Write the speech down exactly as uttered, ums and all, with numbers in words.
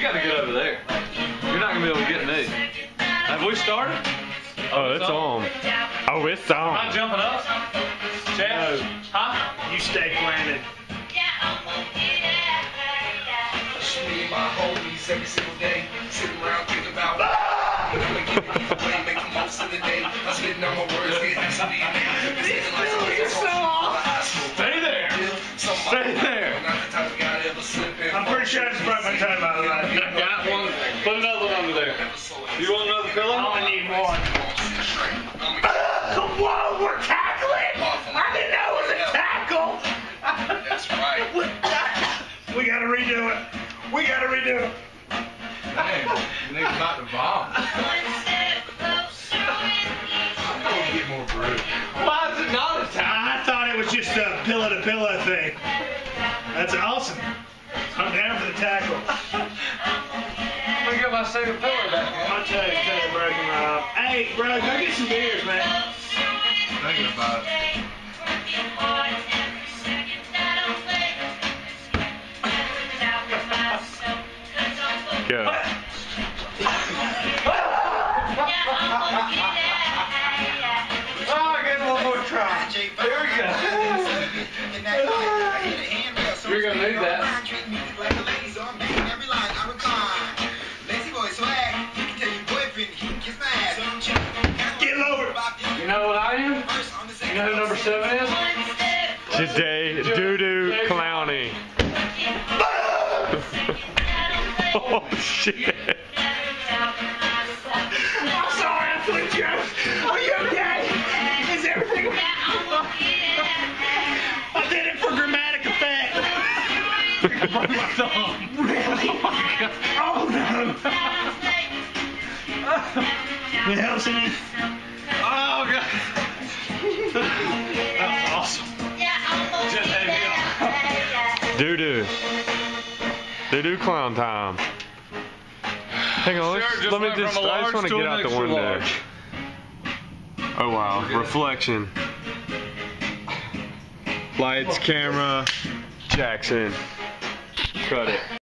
gotta get over there. You're not gonna be able to get me. Have we started? Oh, it's on. Oh, it's on. Am I jumping up? Chad? No. Huh? You stay planted. Me and my homies every single day, sitting around thinking about make the most of the day. I'm spitting on my words, getting to be Stay there. Stay there. I'm pretty sure I just broke my toe, by the way. Got one. Put another one under there. You want another pillow? I only need one. Whoa, we're tackling! I didn't know it was a tackle! That's right. We gotta redo it. We gotta redo it. Damn, niggas about to bomb. I'm gonna get more bruised. Why is it not a tackle? I thought it was just a pillow-to-pillow thing. That's awesome. I'm down for the tackle. Let me get my second pillow back here. I'll tell you, tell you, broken Rob. Hey, bro, go get some beers, man. Thinking about it. Go. Oh, I get one more try. Here we go. You're gonna need that. Get lower. You know what I am? You know who number seven is? Today, doo-doo clowning. Oh, shit. I'm sorry, I flipped you. Are you okay? Is everything okay? I did it for dramatic effect. I broke my thumb. Really? Oh, no. It helps any? Oh, God. That's awesome. Just hang me Doo-doo. Doo-doo clown time. Hang on, let's, Sure, just let me went just, from a I just large want to to get an out the extra window. large. Oh, wow. Reflection. Lights, camera, Jackson. Cut it.